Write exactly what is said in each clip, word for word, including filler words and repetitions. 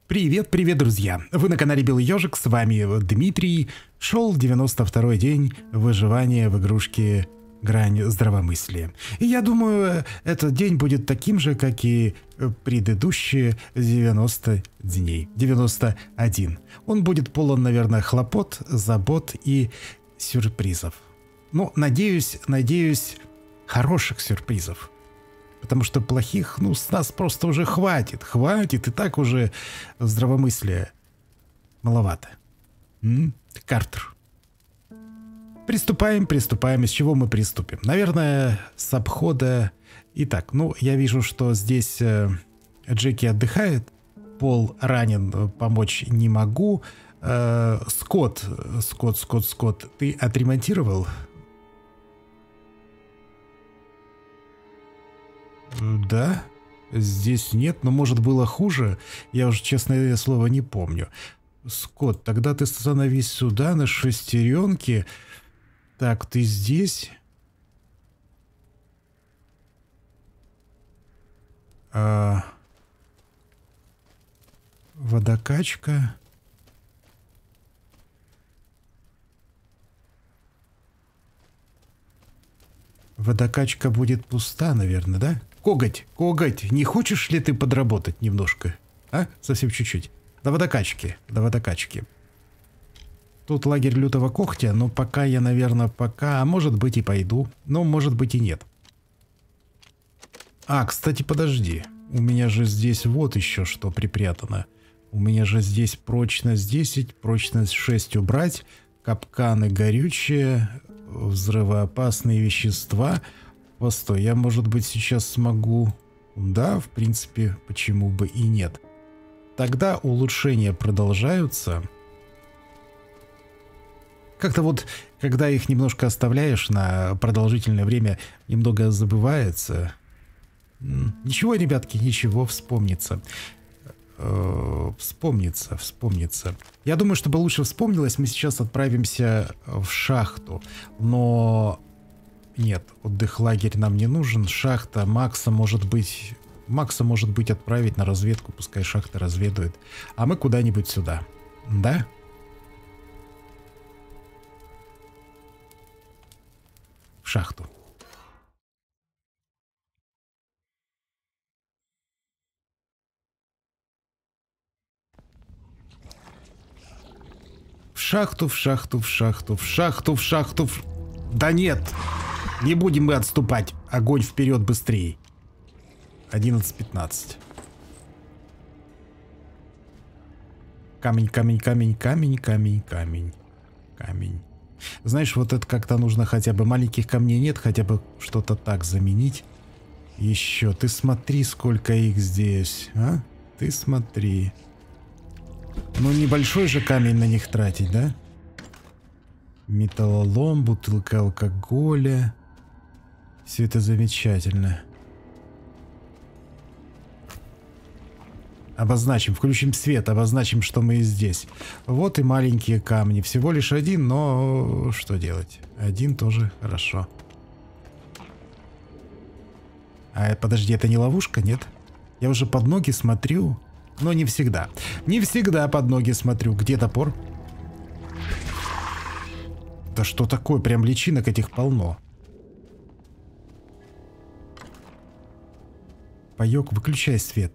Привет, привет, друзья! Вы на канале Белый Ёжик, с вами Дмитрий. Шел девяносто второй день выживания в игрушке Грань здравомыслия. И я думаю, этот день будет таким же, как и предыдущие девяносто дней. девяносто один. Он будет полон, наверное, хлопот, забот и сюрпризов. Ну, надеюсь, надеюсь, хороших сюрпризов. Потому что плохих, ну, с нас просто уже хватит. Хватит, и так уже здравомыслия маловато. М? Картер. Приступаем, приступаем. С чего мы приступим? Наверное, с обхода. Итак, ну, я вижу, что здесь э, Джеки отдыхает. Пол ранен, помочь не могу. Э, Скотт, Скотт, Скотт, Скотт, ты отремонтировал? Да, здесь нет, но может было хуже. Я уже, честное слово, не помню. Скотт, тогда ты становись сюда на шестеренке. Так, ты здесь? А... Водокачка. Водокачка будет пуста, наверное, да? Коготь, коготь, не хочешь ли ты подработать немножко? А? Совсем чуть-чуть. До водокачки, до водокачки. Тут лагерь лютого когтя, но пока я, наверное, пока... А может быть и пойду, но может быть и нет. А, кстати, подожди. У меня же здесь вот еще что припрятано. У меня же здесь прочность десять, прочность шесть убрать, капканы горючие, взрывоопасные вещества... Постой, я, может быть, сейчас смогу... Да, в принципе, почему бы и нет. Тогда улучшения продолжаются. Как-то вот, когда их немножко оставляешь на продолжительное время, немного забывается. Ничего, ребятки, ничего, вспомнится. Вспомнится, вспомнится. Я думаю, чтобы лучше вспомнилось, мы сейчас отправимся в шахту. Но... Нет, отдых-лагерь нам не нужен. Шахта Макса может быть... Макса может быть отправить на разведку. Пускай шахта разведует. А мы куда-нибудь сюда. Да? В шахту. В шахту, в шахту, в шахту, в шахту, в шахту. В... Да нет! Не будем мы отступать. Огонь вперед быстрее. одиннадцать пятнадцать. Камень, камень, камень, камень, камень, камень. Камень. Знаешь, вот это как-то нужно хотя бы... Маленьких камней нет, хотя бы что-то так заменить. Еще. Ты смотри, сколько их здесь. А? Ты смотри. Ну, небольшой же камень на них тратить, да? Металлолом, бутылка алкоголя. Все это замечательно. Обозначим, включим свет, обозначим, что мы здесь. Вот и маленькие камни. Всего лишь один, но что делать? Один тоже хорошо. А подожди, это не ловушка, нет? Я уже под ноги смотрю, но не всегда. Не всегда под ноги смотрю. Где топор? Да что такое? Прям личинок этих полно. Паёк, выключай свет.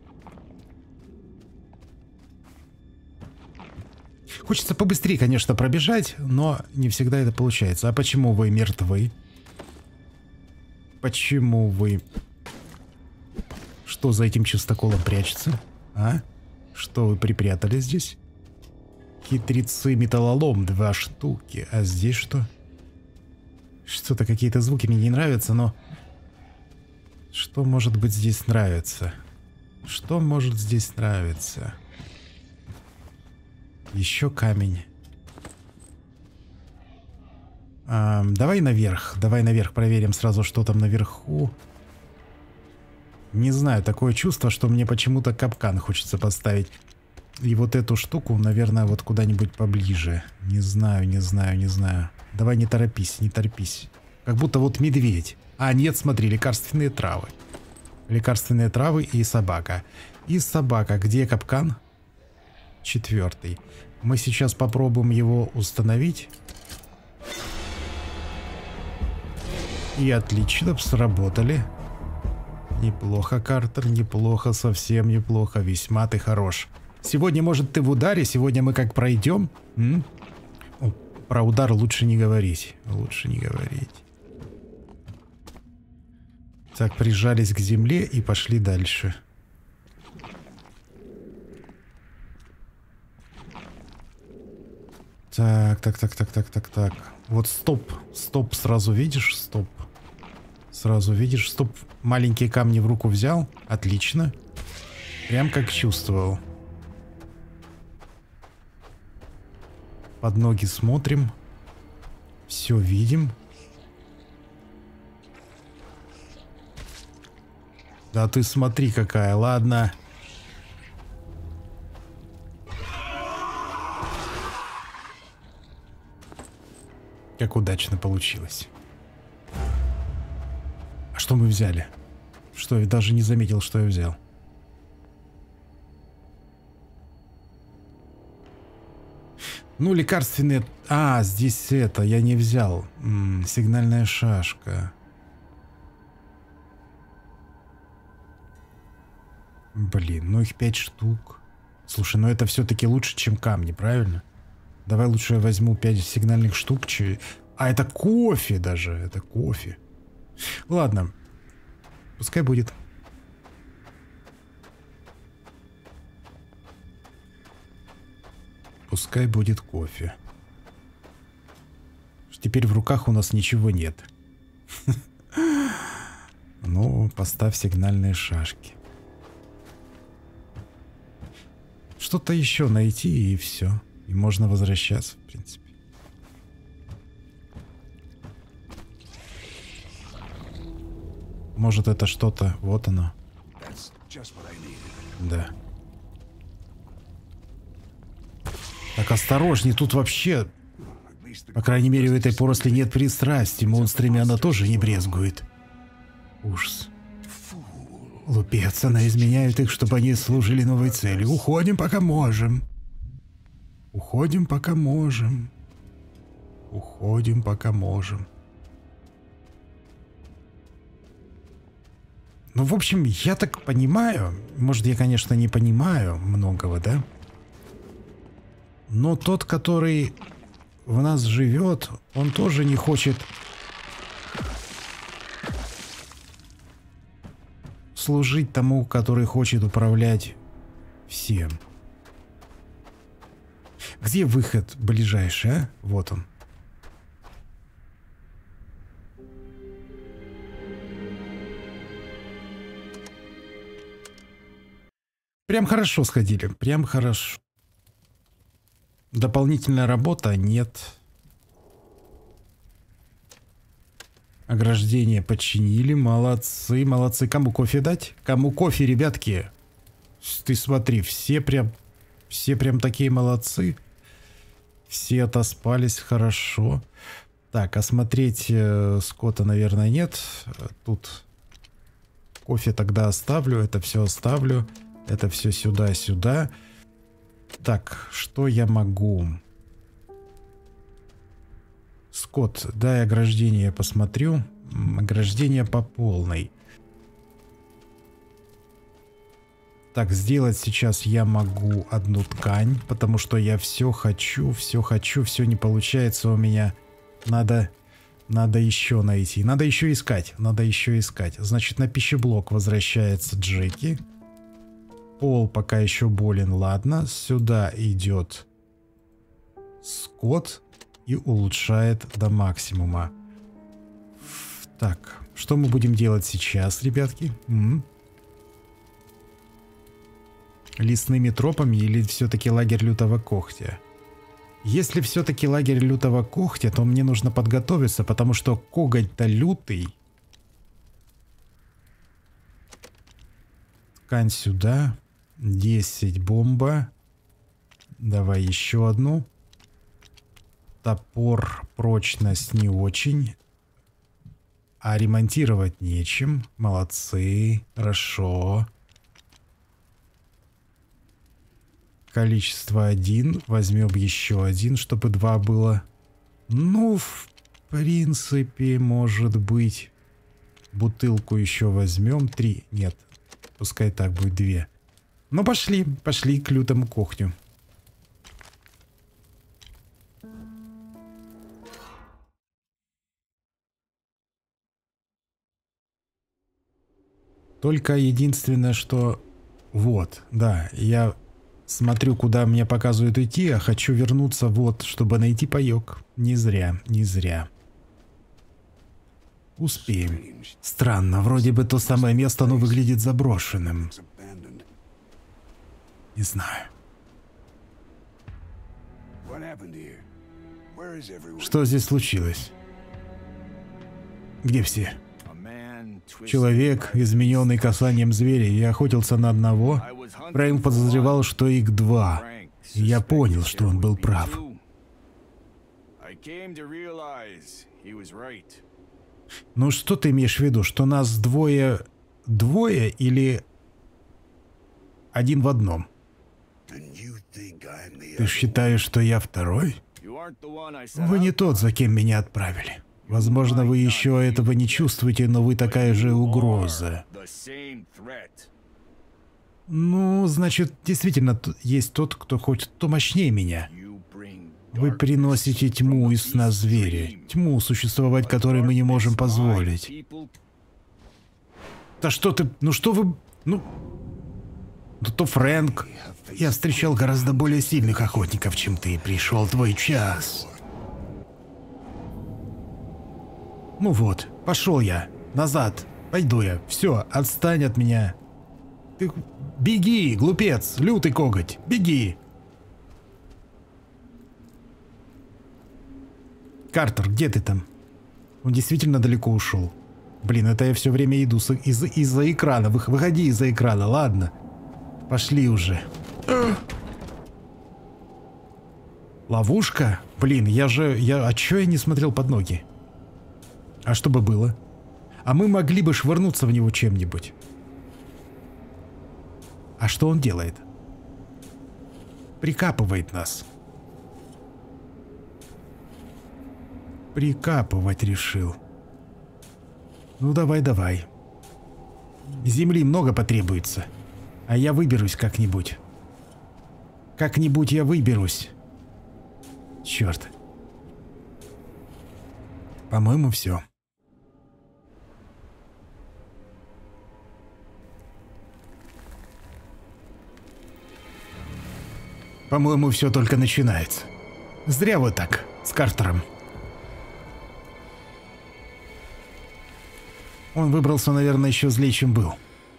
Хочется побыстрее, конечно, пробежать, но не всегда это получается. А почему вы мертвы? Почему вы... Что за этим чистоколом прячется? А? Что вы припрятали здесь? Хитрецы, металлолом, два штуки. А здесь что? Что-то какие-то звуки мне не нравятся, но... Что может быть здесь нравится? Что может здесь нравиться? Еще камень. А, давай наверх. Давай наверх проверим сразу, что там наверху. Не знаю, такое чувство, что мне почему-то капкан хочется поставить. И вот эту штуку, наверное, вот куда-нибудь поближе. Не знаю, не знаю, не знаю. Давай не торопись, не торопись. Как будто вот медведь. А, нет, смотри, лекарственные травы. Лекарственные травы и собака. И собака. Где капкан? четвертый. Мы сейчас попробуем его установить. И отлично, сработали. Неплохо, Картер, неплохо, совсем неплохо. Весьма ты хорош. Сегодня, может, ты в ударе? Сегодня мы как пройдем? М? О, про удар лучше не говорить. Лучше не говорить. Так, прижались к земле и пошли дальше. Так, так, так, так, так, так, так. Вот стоп. Стоп, сразу видишь? Стоп. Сразу видишь? Стоп. Маленькие камни в руку взял. Отлично. Прям как чувствовал. Под ноги смотрим. Все видим. Да ты смотри какая. Ладно. Как удачно получилось. А что мы взяли? Что, я даже не заметил, что я взял. Ну, лекарственные... А, здесь это, я не взял. М-м, сигнальная шашка. Блин, ну их пять штук. Слушай, ну это все-таки лучше, чем камни, правильно? Давай лучше я возьму пять сигнальных штук. Че... А, это кофе даже, это кофе. Ладно, пускай будет. Пускай будет кофе. Теперь в руках у нас ничего нет. Ну, поставь сигнальные шашки. Что-то еще найти и все. И можно возвращаться, в принципе. Может, это что-то... Вот оно. Да. Так, осторожней, тут вообще... По крайней мере, в этой поросли нет пристрастий. Монстрами она тоже не брезгует. Ужас. Лупец, она изменяет их, чтобы они служили новой цели. Уходим, пока можем. Уходим, пока можем. Уходим, пока можем. Ну, в общем, я так понимаю, может, я, конечно, не понимаю многого, да? Но тот, который в нас живет, он тоже не хочет служить тому, который хочет управлять всем. Где выход ближайший, а? Вот он. Прям хорошо сходили, прям хорошо. Дополнительная работа нет. Ограждение починили, молодцы, молодцы. Кому кофе дать? Кому кофе, ребятки? Ты смотри, все прям, все прям такие молодцы. Все отоспались хорошо. Так, осмотреть э, скота, наверное, нет. Тут кофе тогда оставлю, это все оставлю. Это все сюда-сюда. Так, что я могу? Скот, дай ограждение посмотрю. Ограждение по полной. Так, сделать сейчас я могу одну ткань, потому что я все хочу, все хочу, все не получается у меня. Надо, надо еще найти. Надо еще искать, надо еще искать. Значит, на пищеблок возвращается Джеки. Пол пока еще болен, ладно. Сюда идет Скот и улучшает до максимума. Так, что мы будем делать сейчас, ребятки? М-м. Лесными тропами или все-таки лагерь лютого когтя? Если все-таки лагерь лютого когтя, то мне нужно подготовиться, потому что коготь-то лютый. Ткань сюда. десять бомба. Давай еще одну. Топор, прочность не очень. А ремонтировать нечем. Молодцы. Хорошо. количество один. Возьмем еще один, чтобы два было. Ну, в принципе, может быть. Бутылку еще возьмем. Три. Нет. Пускай так будет две. Ну, пошли. Пошли к лютому кухню. Только единственное, что... Вот, да, я смотрю, куда мне показывают идти, а хочу вернуться вот, чтобы найти паёк. Не зря, не зря. Успеем. Странно, вроде бы то самое место, но выглядит заброшенным. Не знаю. Что здесь случилось? Где все? Человек, измененный касанием зверя, и охотился на одного. Фрэнк подозревал, что их два. И я понял, что он был прав. Ну что ты имеешь в виду? Что нас двое... Двое или... Один в одном? Ты считаешь, что я второй? Вы не тот, за кем меня отправили. Возможно, вы еще этого не чувствуете, но вы такая же угроза. Ну, значит, действительно, есть тот, кто хоть то мощнее меня. Вы приносите тьму из нас зверя. Тьму, существовать которой мы не можем позволить. Да что ты... Ну что вы... Ну... Да то Фрэнк. Я встречал гораздо более сильных охотников, чем ты. Пришел твой час. Ну вот, пошел я. Назад. Пойду я. Все, отстань от меня. Ты... Беги, глупец, лютый коготь. Беги. Картер, где ты там? Он действительно далеко ушел. Блин, это я все время иду из-за из экрана. Вы, выходи из-за экрана, ладно. Пошли уже. Ловушка? Блин, я же... Я... А чё я не смотрел под ноги? А что бы было? А мы могли бы швырнуться в него чем-нибудь. А что он делает? Прикапывает нас. Прикапывать решил. Ну давай, давай. Земли много потребуется. А я выберусь как-нибудь. Как-нибудь я выберусь. Черт. По-моему, все. По-моему, все только начинается. Зря вот так, с Картером. Он выбрался, наверное, еще злее, чем был.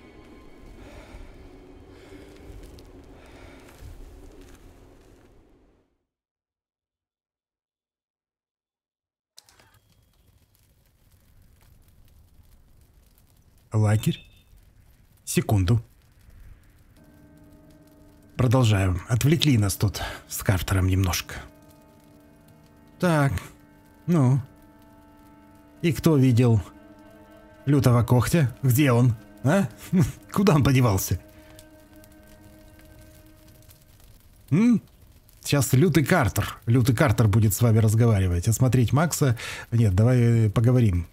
Лагерь? Секунду. Продолжаем. Отвлекли нас тут с Картером немножко. Так. Ну. И кто видел лютого когтя? Где он? А? Куда он подевался? М? Сейчас лютый Картер. Лютый Картер будет с вами разговаривать. Осмотреть Макса. Нет, давай поговорим.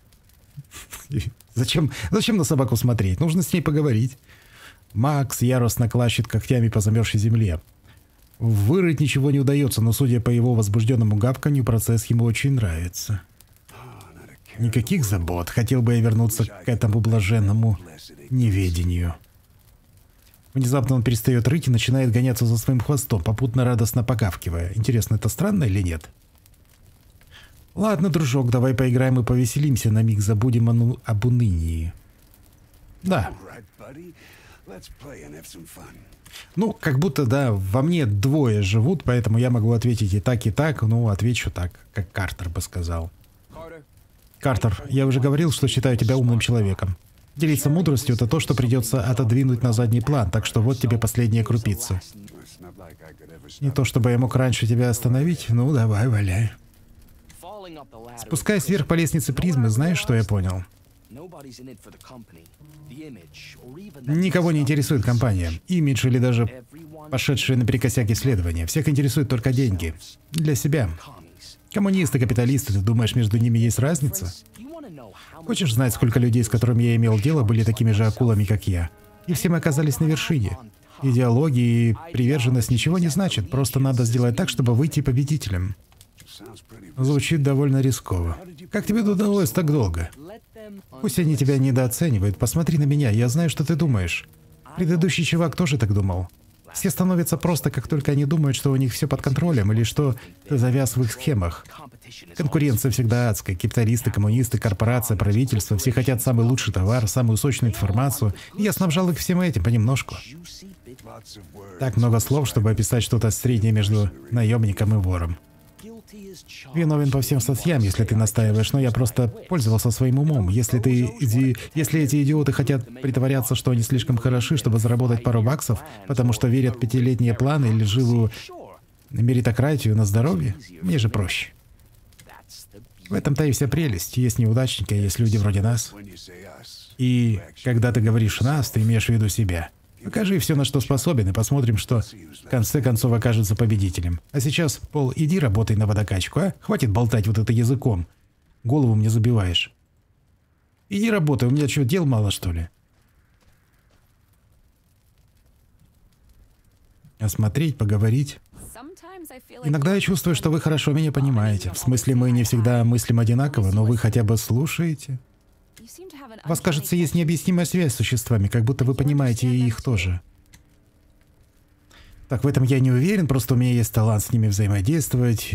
Зачем, зачем на собаку смотреть? Нужно с ней поговорить. Макс яростно клащет когтями по замерзшей земле. Вырыть ничего не удается, но судя по его возбужденному гавканью, процесс ему очень нравится. Никаких забот. Хотел бы я вернуться к этому блаженному неведению. Внезапно он перестает рыть и начинает гоняться за своим хвостом, попутно радостно покавкивая. Интересно, это странно или нет? Ладно, дружок, давай поиграем и повеселимся, на миг забудем о, об унынии. Да. Ну, как будто, да, во мне двое живут, поэтому я могу ответить и так, и так. Ну, отвечу так, как Картер бы сказал. Картер, я уже говорил, что считаю тебя умным человеком. Делиться мудростью — это то, что придется отодвинуть на задний план, так что вот тебе последняя крупица. Не то, чтобы я мог раньше тебя остановить, ну, давай, валяй. Спускаясь вверх по лестнице призмы, знаешь, что я понял? Никого не интересует компания, имидж или даже пошедшие наперекосяк исследования. Всех интересуют только деньги. Для себя. Коммунисты, капиталисты, ты думаешь, между ними есть разница? Хочешь знать, сколько людей, с которыми я имел дело, были такими же акулами, как я? И все мы оказались на вершине. Идеология и приверженность ничего не значит, просто надо сделать так, чтобы выйти победителем. Звучит довольно рисково. Как тебе удалось так долго? Пусть они тебя недооценивают, посмотри на меня, я знаю, что ты думаешь. Предыдущий чувак тоже так думал. Все становятся просто, как только они думают, что у них все под контролем, или что ты завяз в их схемах. Конкуренция всегда адская. Капиталисты, коммунисты, корпорация, правительство. Все хотят самый лучший товар, самую сочную информацию. И я снабжал их всем этим понемножку. Так много слов, чтобы описать что-то среднее между наемником и вором. Виновен по всем статьям, если ты настаиваешь, но я просто пользовался своим умом. Если ты иди... если эти идиоты хотят притворяться, что они слишком хороши, чтобы заработать пару баксов, потому что верят в пятилетние планы или живую меритократию на здоровье, мне же проще. В этом-то и вся прелесть. Есть неудачники, а есть люди вроде нас. И когда ты говоришь «нас», ты имеешь в виду себя. Покажи все, на что способен, и посмотрим, что в конце концов окажется победителем. А сейчас, Пол, иди работай на водокачку, а? Хватит болтать вот это языком. Голову мне забиваешь. Иди работай, у меня что, дел мало, что ли? Осмотреть, поговорить. Иногда я чувствую, что вы хорошо меня понимаете. В смысле, мы не всегда мыслим одинаково, но вы хотя бы слушаете. У вас, кажется, есть необъяснимая связь с существами, как будто вы понимаете и их тоже. Так, в этом я не уверен, просто у меня есть талант с ними взаимодействовать.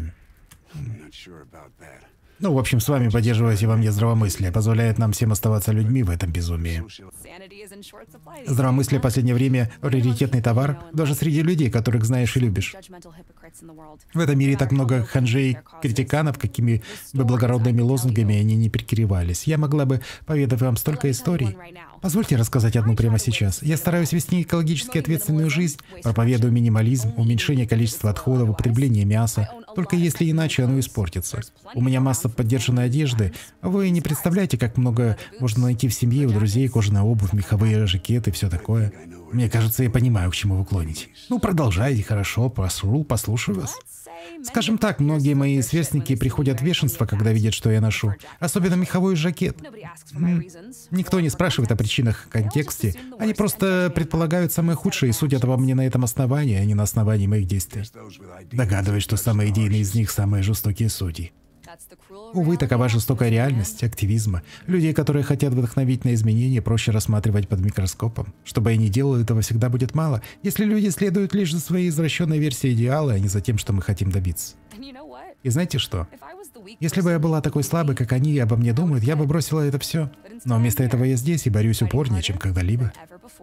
Ну, в общем, с вами поддерживать во мне здравомыслие позволяет нам всем оставаться людьми в этом безумии. Здравомыслие в последнее время – раритетный товар, даже среди людей, которых знаешь и любишь. В этом мире так много ханжей, критиканов, какими бы благородными лозунгами они не перекрывались. Я могла бы поведать вам столько историй. Позвольте рассказать одну прямо сейчас. Я стараюсь вести экологически ответственную жизнь, проповедую минимализм, уменьшение количества отходов, употребление мяса. Только если иначе оно испортится. У меня масса поддержанной одежды. Вы не представляете, как много можно найти в семье, у друзей, кожаная обувь, меховые жакеты, все такое. Мне кажется, я понимаю, к чему вы клоните. Ну, продолжайте, хорошо, послушаю, послушаю вас. Скажем так, многие мои сверстники приходят в бешенство, когда видят, что я ношу. Особенно меховой жакет. Никто не спрашивает о причинах, контексте. Они просто предполагают самое худшее и судят обо мне на этом основании, а не на основании моих действий. Догадываюсь, что самые идейные из них самые жестокие судьи. Увы, такова жестокая реальность активизма. Людей, которые хотят вдохновить на изменения, проще рассматривать под микроскопом. Что бы я ни делал, этого всегда будет мало, если люди следуют лишь за своей извращенной версией идеала, а не за тем, что мы хотим добиться. И знаете что? Если бы я была такой слабой, как они обо мне думают, я бы бросила это все. Но вместо этого я здесь и борюсь упорнее, чем когда-либо.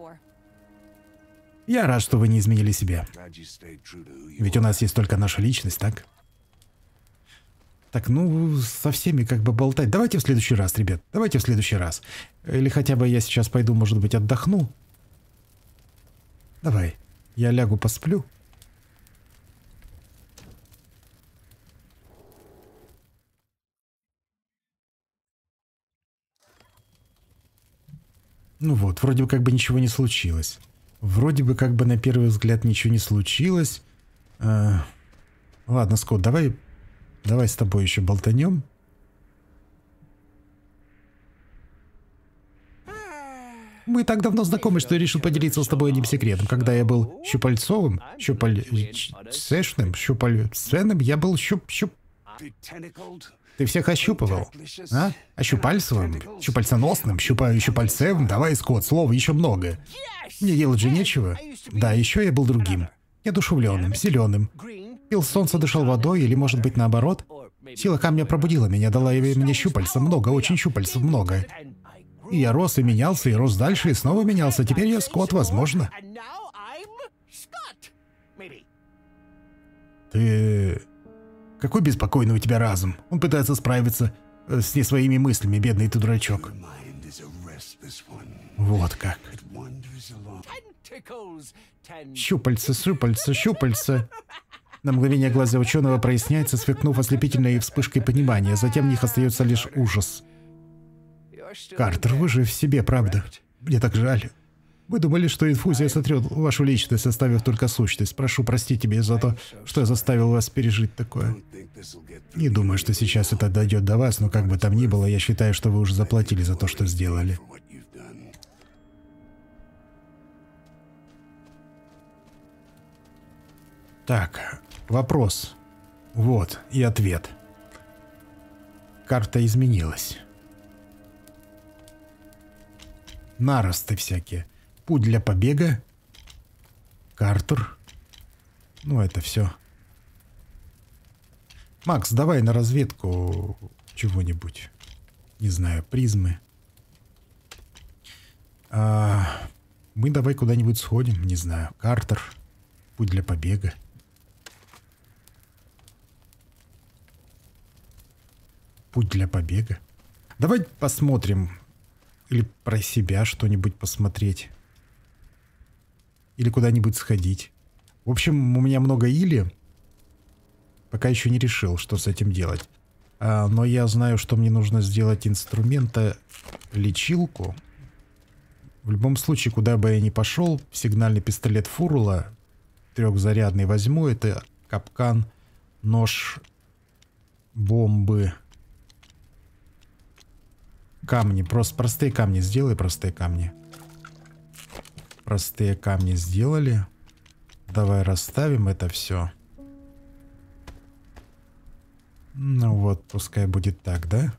Я рад, что вы не изменили себя. Ведь у нас есть только наша личность, так? Так, ну, со всеми как бы болтать. Давайте в следующий раз, ребят. Давайте в следующий раз. Или хотя бы я сейчас пойду, может быть, отдохну. Давай. Я лягу, посплю. Ну вот, вроде бы как бы ничего не случилось. Вроде бы как бы на первый взгляд ничего не случилось. А... Ладно, Скотт, давай... Давай с тобой еще болтанем. Мы так давно знакомы, что я решил поделиться с тобой одним секретом. Когда я был щупальцовым, щупальцешным, щупальценым, я был щуп-щуп... Ты всех ощупывал, а? Ощупальцевым, щупальценосным, щупаю щупальцевым. Давай, Скотт, слов еще много. Мне делать же нечего. Да, еще я был другим. Неодушевленным, зеленым. Пил солнце, дышал водой, или, может быть, наоборот? Сила камня пробудила меня, дала мне щупальца, много, очень щупальцев, много. И я рос, и менялся, и рос дальше, и снова менялся. Теперь я Скотт, возможно. Ты... Какой беспокойный у тебя разум. Он пытается справиться с не своими мыслями, бедный ты дурачок. Вот как. Щупальца, щупальца, щупальца. На мгновение глаза ученого проясняется, сверкнув ослепительной вспышкой понимания. Затем в них остается лишь ужас. Картер, вы же в себе, правда? Мне так жаль. Вы думали, что инфузия сотрет вашу личность, оставив только сущность. Прошу простить меня за то, что я заставил вас пережить такое. Не думаю, что сейчас это дойдет до вас, но как бы там ни было, я считаю, что вы уже заплатили за то, что сделали. Так, вопрос. Вот, и ответ. Карта изменилась. Наросты всякие. Путь для побега. Картер. Ну, это все. Макс, давай на разведку чего-нибудь. Не знаю, призмы. А, мы давай куда-нибудь сходим, не знаю. Картер. Путь для побега. Путь для побега. Давай посмотрим. Или про себя что-нибудь посмотреть. Или куда-нибудь сходить. В общем, у меня много или. Пока еще не решил, что с этим делать. А, но я знаю, что мне нужно сделать инструмента лечилку. В любом случае, куда бы я ни пошел, сигнальный пистолет Фурула трехзарядный возьму. Это капкан, нож, бомбы. Камни. Просто простые камни сделай, простые камни. Простые камни сделали. Давай расставим это все. Ну вот, пускай будет так, да?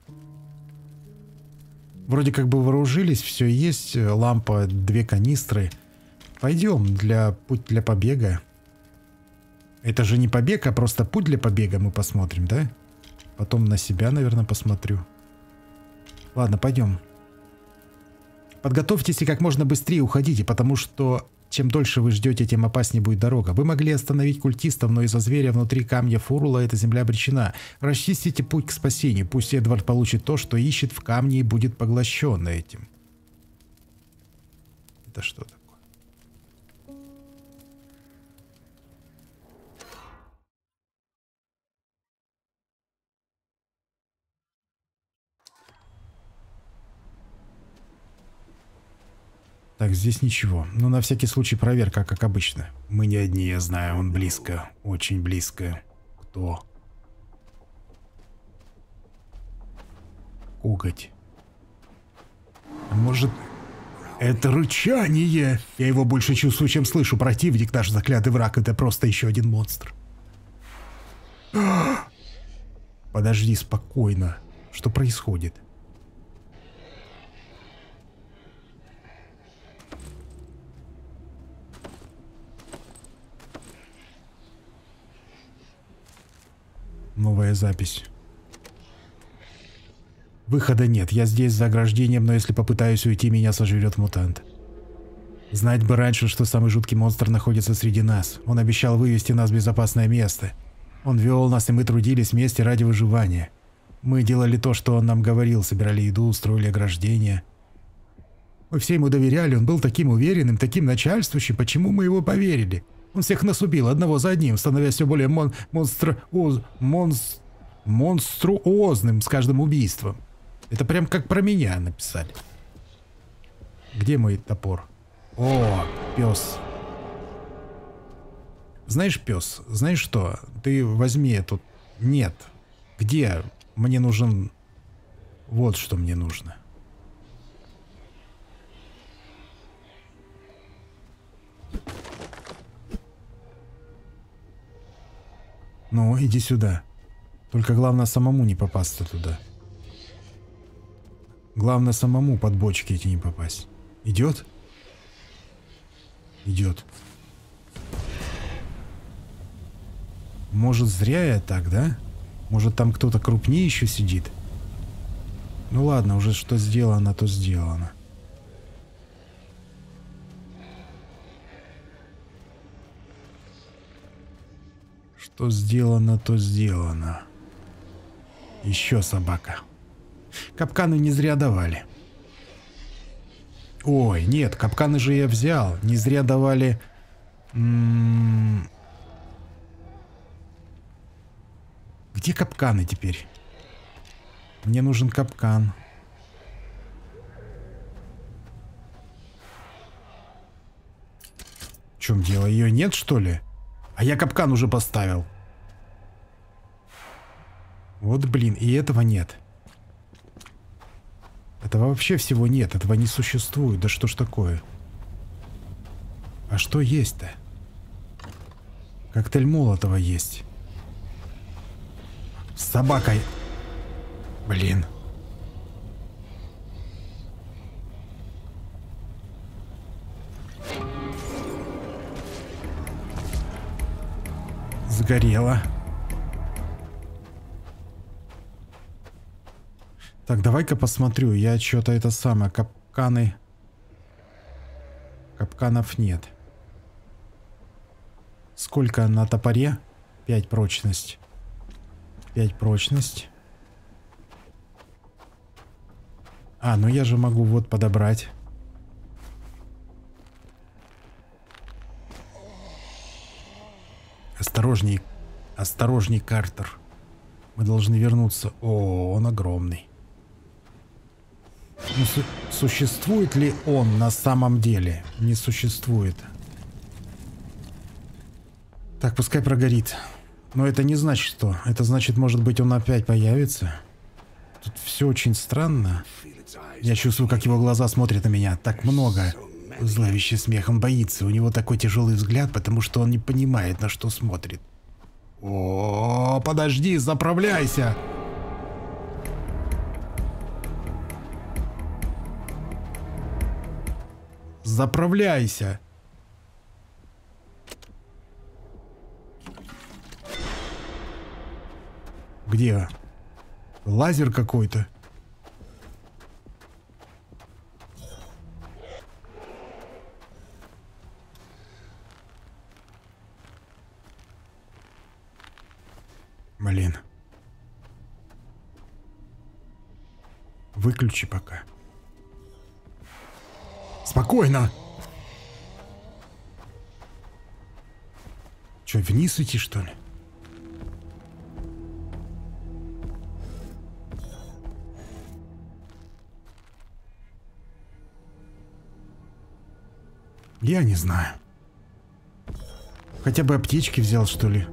Вроде как бы вооружились, все есть. Лампа, две канистры. Пойдем для путь для побега. Это же не побег, а просто путь для побега мы посмотрим, да? Потом на себя, наверное, посмотрю. Ладно, пойдем. Подготовьтесь и как можно быстрее уходите, потому что чем дольше вы ждете, тем опаснее будет дорога. Вы могли остановить культистов, но из-за зверя внутри камня Фурула эта земля обречена. Расчистите путь к спасению. Пусть Эдвард получит то, что ищет в камне, и будет поглощен этим. Это что такое? Так, здесь ничего. Но на всякий случай проверка, как обычно. Мы не одни, я знаю, он близко. Очень близко. Кто? Коготь. Может, это рычание? Я его больше чувствую, чем слышу. Противник, наш заклятый враг, это просто еще один монстр. Подожди, спокойно. Что происходит? Новая запись. Выхода нет. Я здесь за ограждением, но если попытаюсь уйти, меня сожрет мутант. Знать бы раньше, что самый жуткий монстр находится среди нас. Он обещал вывести нас в безопасное место. Он вел нас, и мы трудились вместе ради выживания. Мы делали то, что он нам говорил, собирали еду, строили ограждения. Мы все ему доверяли, он был таким уверенным, таким начальствующим. Почему мы его поверили? Он всех нас убил, одного за одним, становясь все более мон монструоз монс монструозным с каждым убийством. Это прям как про меня написали. Где мой топор? О, пес. Знаешь, пес, знаешь что? Ты возьми эту... Нет. Где? Мне нужен... Вот что мне нужно. Ну, иди сюда. Только главное самому не попасться туда. Главное самому под бочки эти не попасть. Идет? Идет. Может, зря я так, да? Может, там кто-то крупнее еще сидит? Ну ладно, уже что сделано, то сделано. Что сделано, то сделано. Еще собака. Капканы не зря давали. Ой, нет, капканы же я взял. Не зря давали... М-м- Где капканы теперь? Мне нужен капкан. чем дело? Ее нет, что ли? А я капкан уже поставил. Вот блин, и этого нет. Этого вообще всего нет, этого не существует. Да что ж такое? А что есть-то? Коктейль Молотова есть. С собакой. Блин. Сгорело. Так, давай-ка посмотрю. Я что-то это самое. Капканы. Капканов нет. Сколько на топоре? пять прочность. пять прочность. А, ну я же могу вот подобрать. Осторожней. Осторожней, Картер. Мы должны вернуться. О, он огромный. Ну, су существует ли он на самом деле? Не существует. Так, пускай прогорит. Но это не значит, что. Это значит, может быть, он опять появится. Тут все очень странно. Я чувствую, как его глаза смотрят на меня. Так много. Зловещий смех. Он боится. У него такой тяжелый взгляд, потому что он не понимает, на что смотрит. О, подожди, заправляйся. Заправляйся. Где? Лазер какой-то. Блин. Выключи пока. Спокойно. Че, вниз идти, что ли? Я не знаю. Хотя бы аптечки взял, что ли?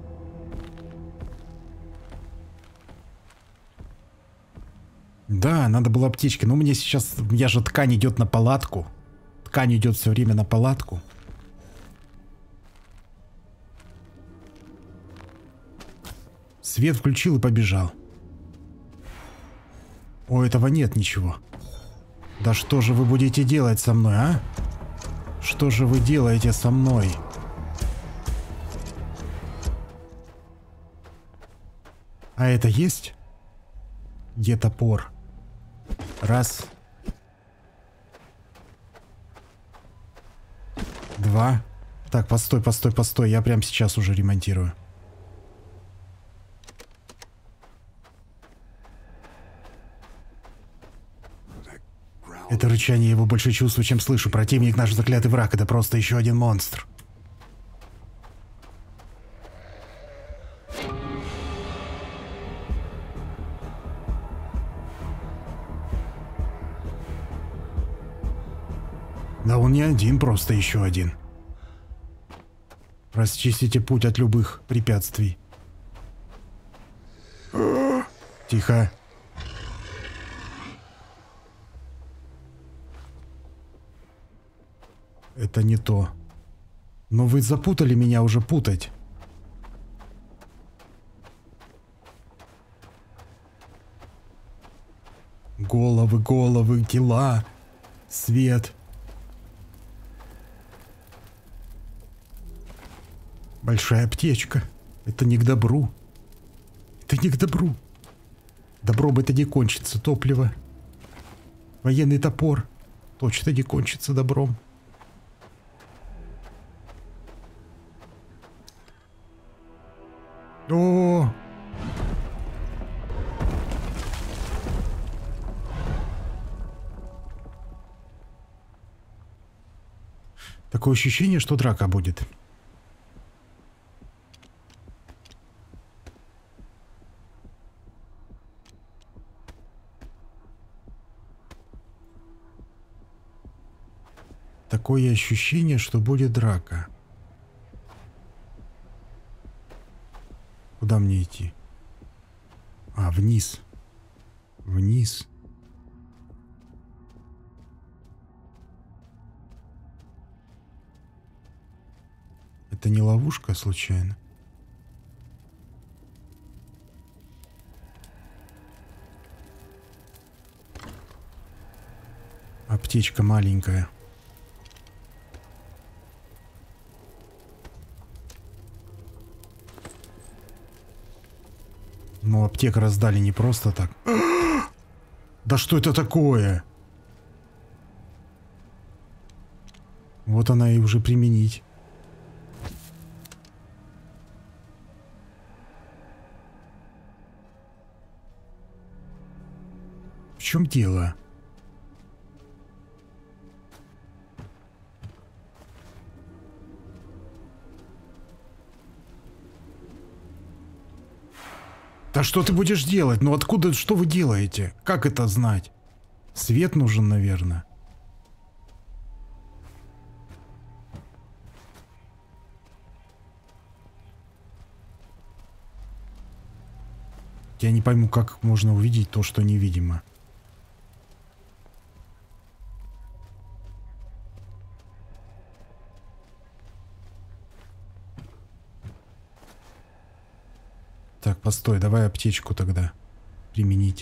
Да, надо было аптечки. Но мне сейчас... Я же ткань идет на палатку. Ткань идет все время на палатку. Свет включил и побежал. О, этого нет ничего. Да что же вы будете делать со мной, а? Что же вы делаете со мной? А это есть? Где топор? Раз. Два. Так, постой, постой, постой. Я прямо сейчас уже ремонтирую. Это рычание его больше чувствую, чем слышу. Противник наш заклятый враг. Это просто еще один монстр. Да он не один, просто еще один. Расчистите путь от любых препятствий. Тихо. Это не то. Но вы запутали меня уже путать. Головы, головы, тела, свет. Большая аптечка. Это не к добру. Это не к добру. Добром это не кончится. Топливо. Военный топор. Точно не кончится добром. О! Такое ощущение, что драка будет. Такое ощущение, что будет драка. Куда мне идти? А, вниз. Вниз. Это не ловушка случайно? Аптечка маленькая. Но аптеку раздали не просто так. Да что это такое? Вот она и уже применить. В чем дело? Да что ты будешь делать? Ну откуда, что вы делаете? Как это знать? Свет нужен, наверное. Я не пойму, как можно увидеть то, что невидимо. Так, постой, давай аптечку тогда применить.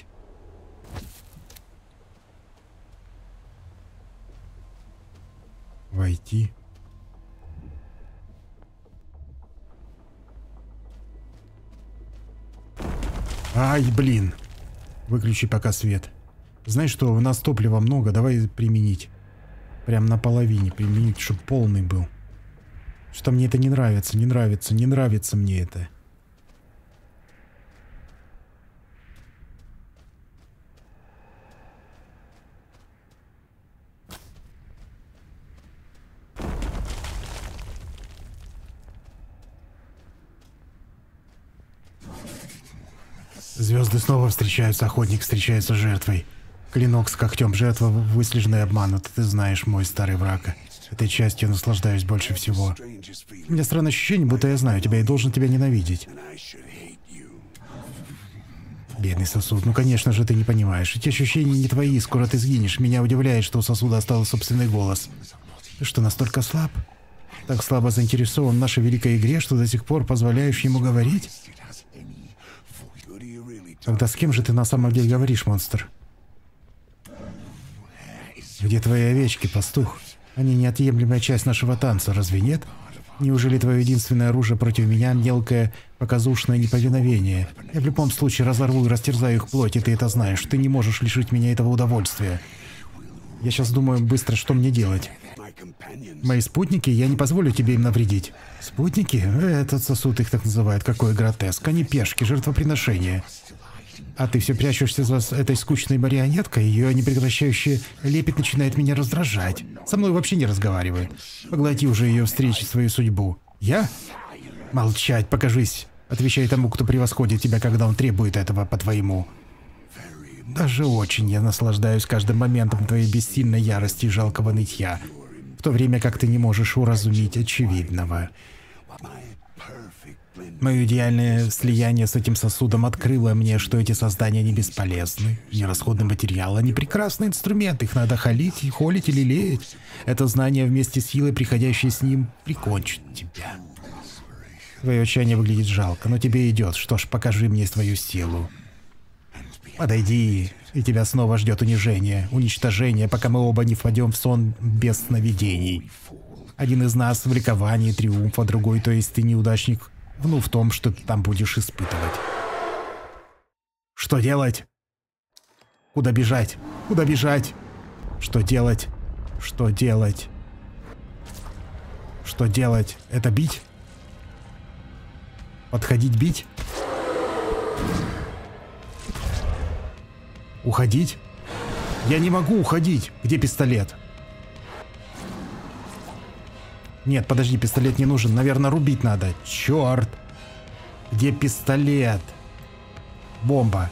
Войти. Ай, блин. Выключи пока свет. Знаешь что, у нас топлива много, давай применить. Прям на половине применить, чтобы полный был. Что мне это не нравится, не нравится, не нравится мне это. Звезды снова встречаются, охотник встречается с жертвой. Клинок с когтем, жертва выслежена и обманута. Ты знаешь, мой старый враг. Этой частью наслаждаюсь больше всего. У меня странное ощущение, будто я знаю тебя и должен тебя ненавидеть. Бедный сосуд, ну конечно же ты не понимаешь. Эти ощущения не твои, скоро ты сгинешь. Меня удивляет, что у сосуда остался собственный голос. Ты что, настолько слаб? Так слабо заинтересован в нашей великой игре, что до сих пор позволяешь ему говорить? Тогда с кем же ты на самом деле говоришь, монстр? Где твои овечки, пастух? Они неотъемлемая часть нашего танца, разве нет? Неужели твое единственное оружие против меня — мелкое, показушное неповиновение? Я в любом случае разорву и растерзаю их плоть, и ты это знаешь. Ты не можешь лишить меня этого удовольствия. Я сейчас думаю быстро, что мне делать. Мои спутники, я не позволю тебе им навредить. Спутники? Этот сосуд их так называют. Какой гротеск. Они пешки, жертвоприношения. А ты все прячешься за этой скучной марионеткой, ее непрекращающий лепет начинает меня раздражать. Со мной вообще не разговаривает. Поглоти уже ее встречи, свою судьбу. Я? Молчать, покажись. Отвечай тому, кто превосходит тебя, когда он требует этого по-твоему. Даже очень я наслаждаюсь каждым моментом твоей бессильной ярости и жалкого нытья, в то время как ты не можешь уразуметь очевидного. Мое идеальное слияние с этим сосудом открыло мне, что эти создания не бесполезны, не расходный материал, они прекрасный инструмент, их надо холить, холить или лелеять. Это знание вместе с силой, приходящей с ним, прикончит тебя. Твое отчаяние выглядит жалко, но тебе идет. Что ж, покажи мне свою силу. Подойди, и тебя снова ждет унижение, уничтожение, пока мы оба не впадем в сон без сновидений. Один из нас в ликовании, триумф, а другой, то есть ты неудачник, ну, в том, что ты там будешь испытывать. Что делать? Куда бежать? Куда бежать? Что делать? Что делать? Что делать? Это бить? Подходить бить? Уходить? Я не могу уходить. Где пистолет? Нет, подожди, пистолет не нужен. Наверное, рубить надо. Черт. Где пистолет? Бомба.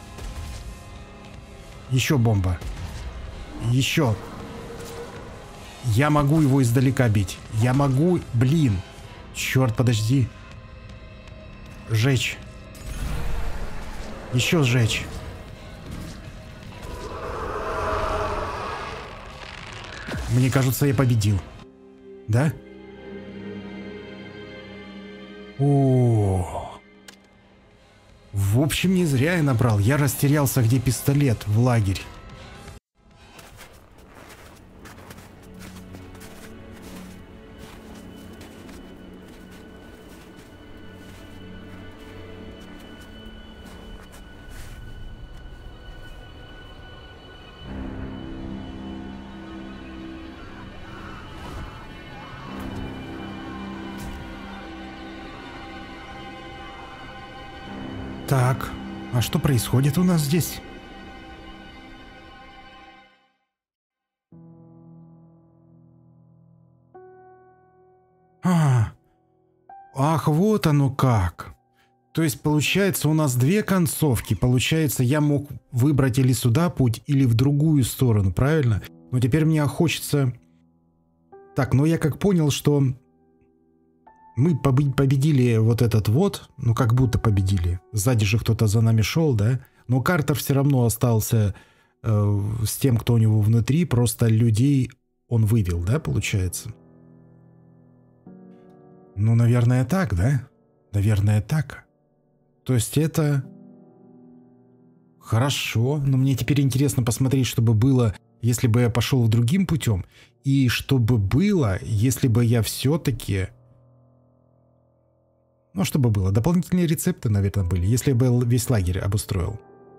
Еще бомба. Еще. Я могу его издалека бить. Я могу... Блин. Черт, подожди. Жечь. Еще сжечь. Мне кажется, я победил. Да? О. В общем, не зря я набрал. Я растерялся, где пистолет в лагерь. Так, а что происходит у нас здесь? А, ах, вот оно как. То есть, получается, у нас две концовки. Получается, я мог выбрать или сюда путь, или в другую сторону, правильно? Но теперь мне хочется... Так, ну я как понял, что... Мы победили вот этот вот, ну как будто победили. Сзади же кто-то за нами шел, да? Но Картер все равно остался э, с тем, кто у него внутри. Просто людей он вывел, да, получается? Ну, наверное, так, да? Наверное, так. То есть это... Хорошо, но мне теперь интересно посмотреть, что бы было, если бы я пошел другим путем. И что бы было, если бы я все-таки... Ну, чтобы было. Дополнительные рецепты, наверное, были, если я бы весь лагерь обустроил.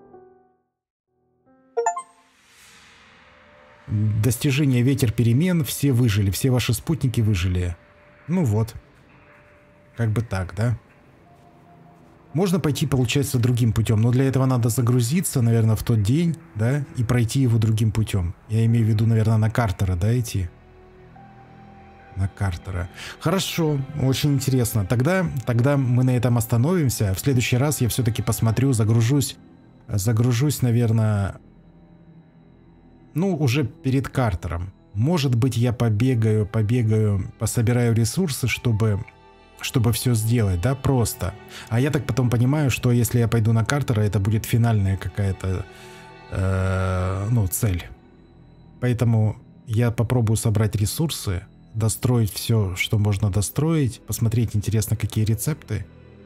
Достижение ветер перемен. Все выжили, все ваши спутники выжили. Ну вот. Как бы так, да? Можно пойти, получается, другим путем, но для этого надо загрузиться, наверное, в тот день, да, и пройти его другим путем. Я имею в виду, наверное, на Картера, да, идти? На Картера. Хорошо, очень интересно. Тогда, тогда мы на этом остановимся. В следующий раз я все-таки посмотрю, загружусь. Загружусь, наверное... Ну, уже перед Картером. Может быть, я побегаю, побегаю, пособираю ресурсы, чтобы... Чтобы все сделать, да, просто. А я так потом понимаю, что если я пойду на Картера, это будет финальная какая-то... Э, ну, цель. Поэтому я попробую собрать ресурсы, достроить все, что можно достроить, посмотреть, интересно, какие рецепты.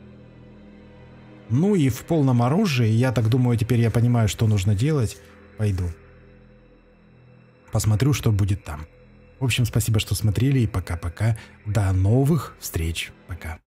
Ну и в полном оружии, я так думаю, теперь я понимаю, что нужно делать, пойду. Посмотрю, что будет там. В общем, спасибо, что смотрели, и пока-пока. До новых встреч. Пока.